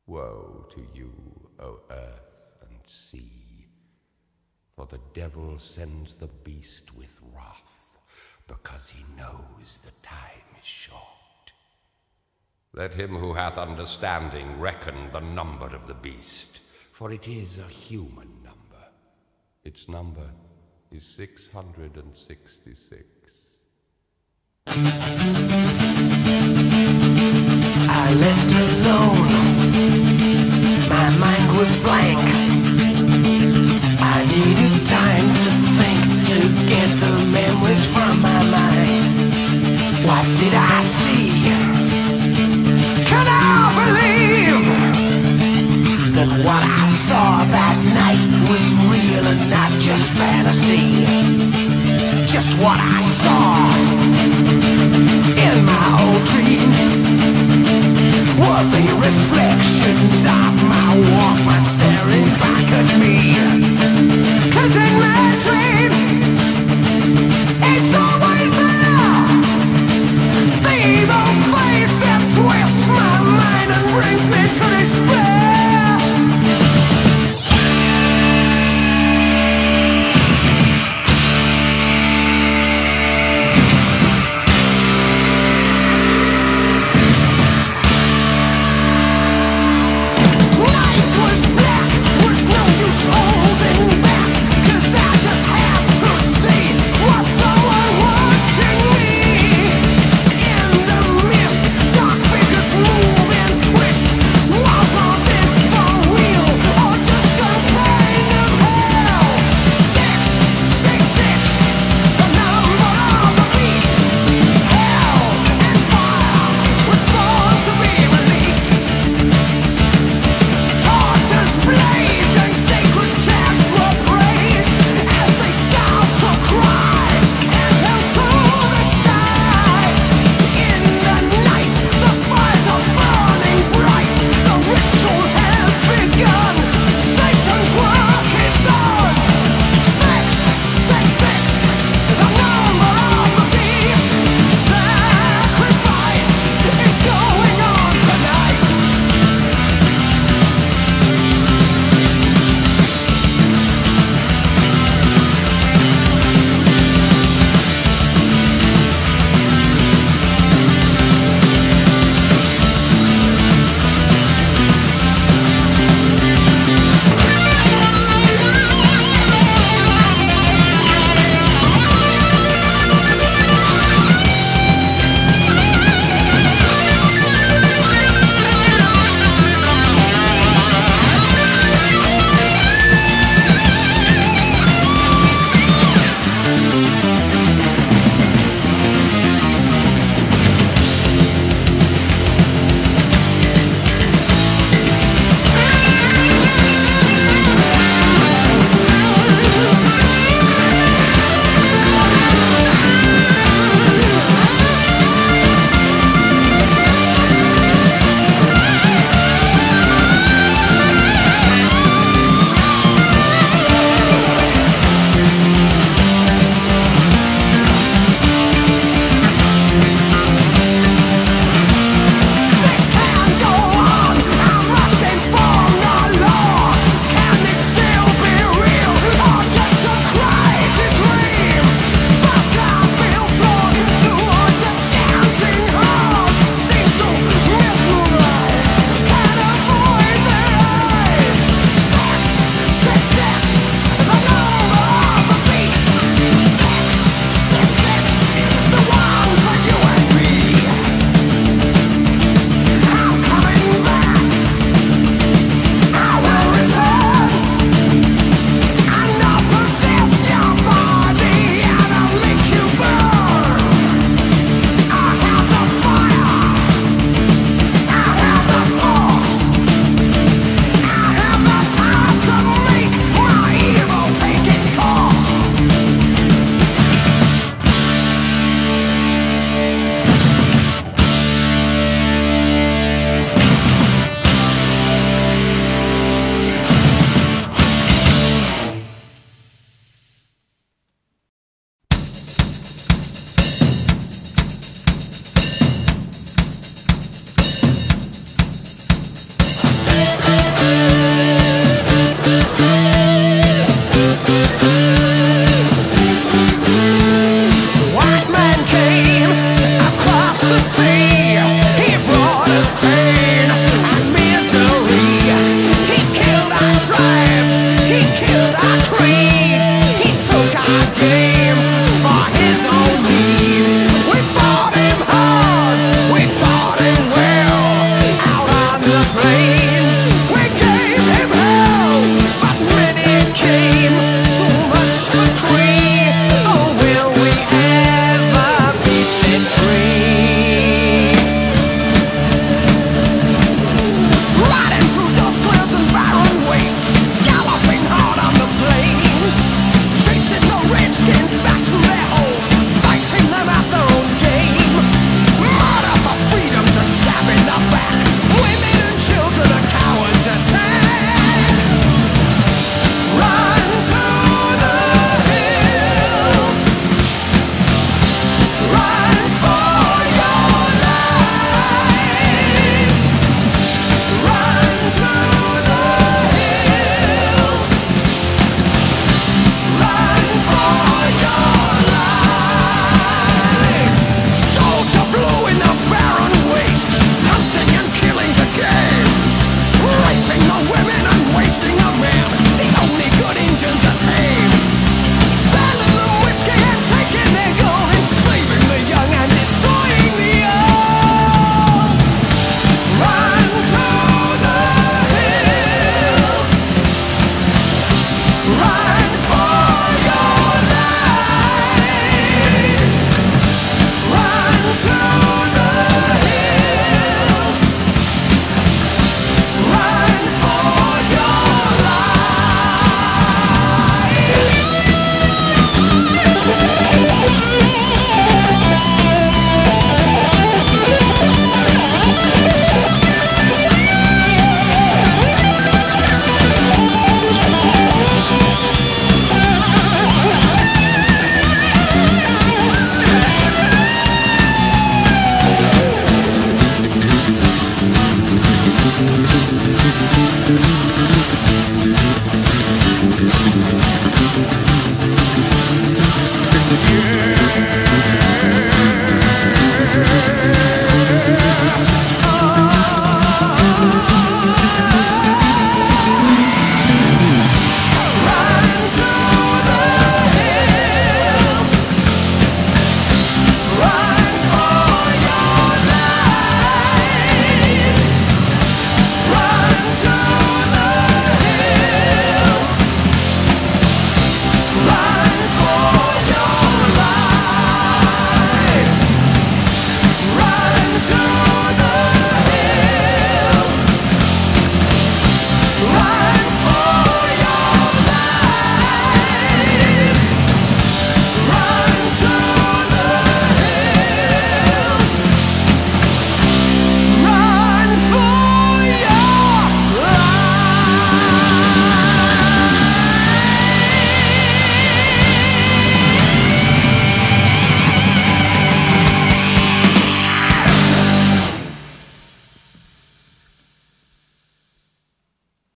Woe to you, O earth and sea, for the devil sends the beast with wrath, because he knows the time is short. Let him who hath understanding reckon the number of the beast, for it is a human number. Its number is 666. I left alone, my mind was blank. I needed time to think, to get the memories from my mind. What did I see? Can I believe that what I saw that night was real and not just fantasy? Just what I saw in my old dreams were the reflections of